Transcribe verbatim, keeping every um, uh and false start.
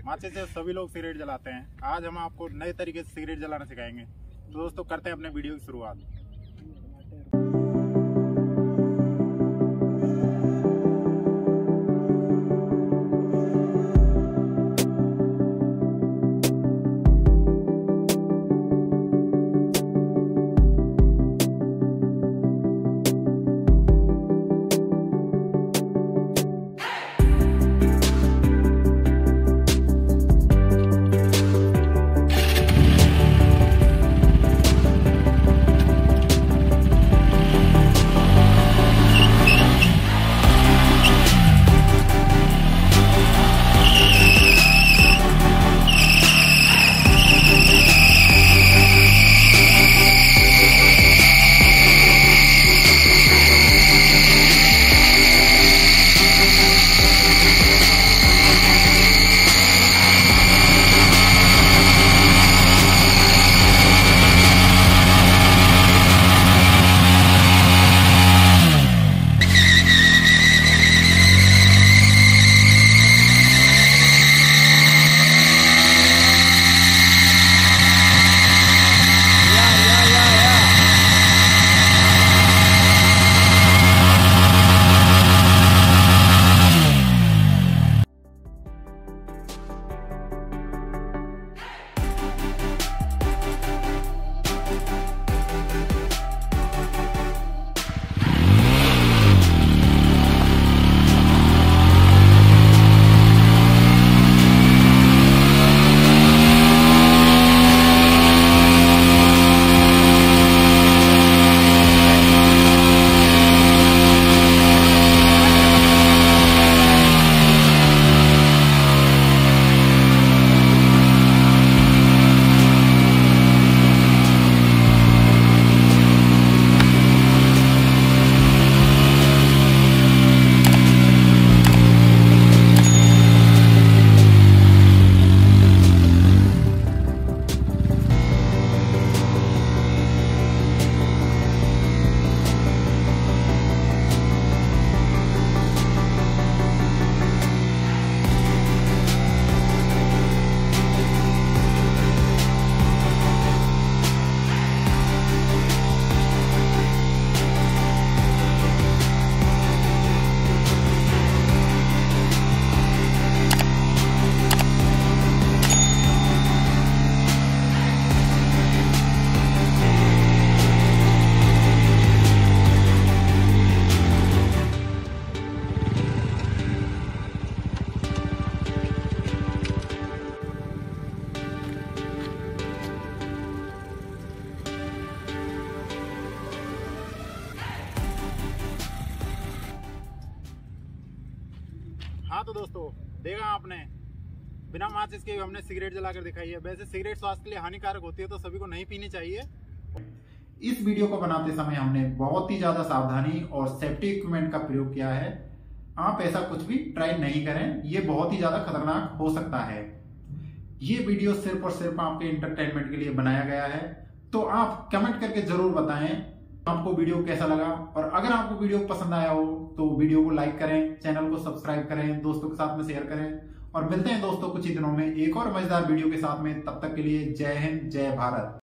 माचिस से सभी लोग सिगरेट जलाते हैं। आज हम आपको नए तरीके से सिगरेट जलाना सिखाएंगे। तो दोस्तों करते हैं अपने वीडियो की शुरुआत। हाँ तो दोस्तों देखा आपने, बिना माचिस के हमने सिगरेट जलाकर दिखाई है। वैसे सिगरेट स्वास्थ्य के लिए हानिकारक होती है तो सभी को नहीं पीनी चाहिए। इस वीडियो को बनाते समय हमने बहुत ही ज्यादा सावधानी और सेफ्टी इक्विपमेंट का प्रयोग किया है। आप ऐसा कुछ भी ट्राई नहीं करें, ये बहुत ही ज्यादा खतरनाक हो सकता है। ये वीडियो सिर्फ और सिर्फ आपके एंटरटेनमेंट के लिए बनाया गया है। तो आप कमेंट करके जरूर बताएं आपको वीडियो कैसा लगा, और अगर आपको वीडियो पसंद आया हो तो वीडियो को लाइक करें, चैनल को सब्सक्राइब करें, दोस्तों के साथ में शेयर करें। और मिलते हैं दोस्तों कुछ ही दिनों में एक और मजेदार वीडियो के साथ में। तब तक के लिए जय हिंद, जय भारत।